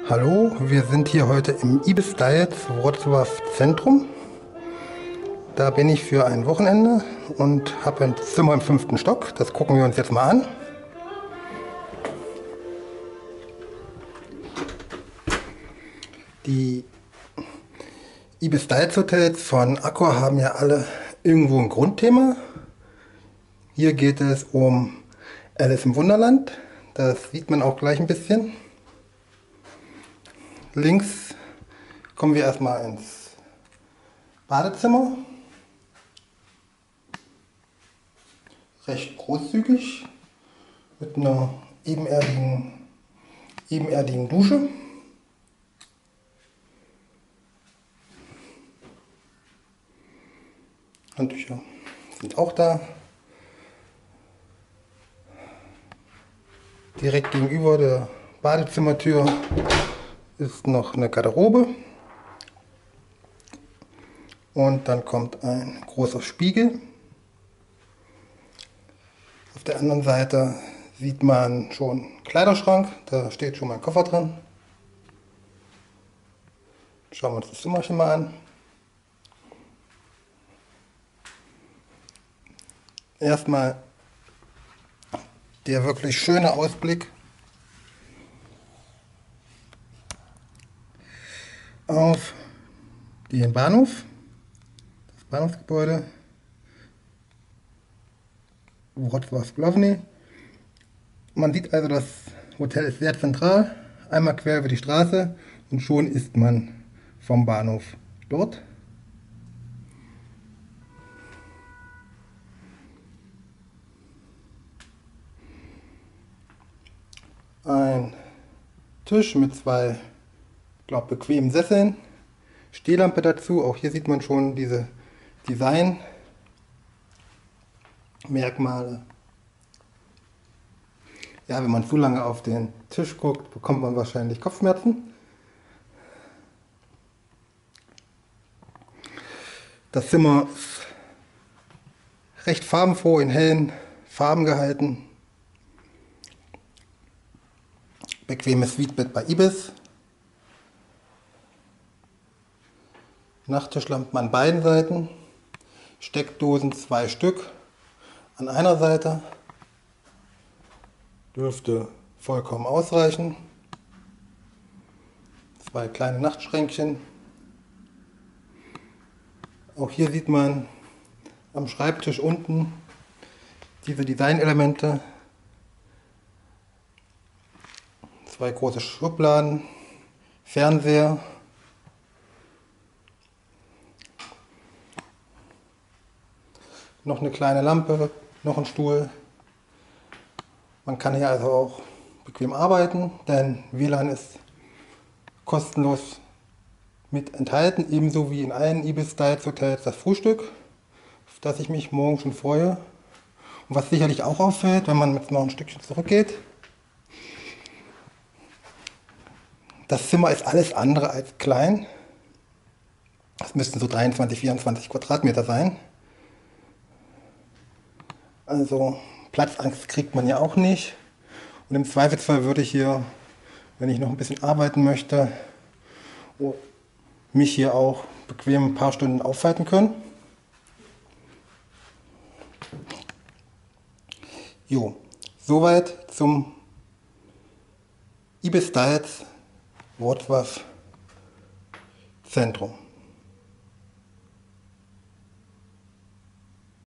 Hallo, wir sind hier heute im Ibis Styles Wrocław Zentrum. Da bin ich für ein Wochenende und habe ein Zimmer im 5. Stock. Das gucken wir uns jetzt mal an. Die Ibis Styles Hotels von Accor haben ja alle irgendwo ein Grundthema. Hier geht es um Alice im Wunderland. Das sieht man auch gleich ein bisschen. Links kommen wir erstmal ins Badezimmer. Recht großzügig mit einer ebenerdigen Dusche. Handtücher sind auch da. Direkt gegenüber der Badezimmertür ist noch eine Garderobe. Und dann kommt ein großer Spiegel. Auf der anderen Seite sieht man schon einen Kleiderschrank. Da steht schon mein Koffer dran. Schauen wir uns das Zimmerchen mal an. Erstmal der wirklich schöne Ausblick auf den Bahnhof, das Bahnhofsgebäude Wrocław Główny. Man sieht also, das Hotel ist sehr zentral, einmal quer über die Straße und schon ist man vom Bahnhof dort. Ein Tisch mit zwei, bequemen Sesseln, Stehlampe dazu. Auch hier sieht man schon diese Designmerkmale. Ja, wenn man zu lange auf den Tisch guckt, bekommt man wahrscheinlich Kopfschmerzen. Das Zimmer ist recht farbenfroh, in hellen Farben gehalten. Bequemes Suitebett bei Ibis. Nachttischlampen an beiden Seiten. Steckdosen 2 Stück an einer Seite. Dürfte vollkommen ausreichen. 2 kleine Nachtschränkchen. Auch hier sieht man am Schreibtisch unten diese Designelemente. 2 große Schubladen, Fernseher, noch eine kleine Lampe, noch ein Stuhl. Man kann hier also auch bequem arbeiten, denn WLAN ist kostenlos mit enthalten, ebenso wie in allen Ibis Styles Hotels das Frühstück, auf das ich mich morgen schon freue. Und was sicherlich auch auffällt, wenn man jetzt noch ein Stückchen zurückgeht: Das Zimmer ist alles andere als klein. Das müssten so 23, 24 Quadratmeter sein. Also Platzangst kriegt man ja auch nicht. Und im Zweifelsfall würde ich hier, wenn ich noch ein bisschen arbeiten möchte, mich hier auch bequem ein paar Stunden aufhalten können. Jo, soweit zum Ibis Styles Wrocław Zentrum.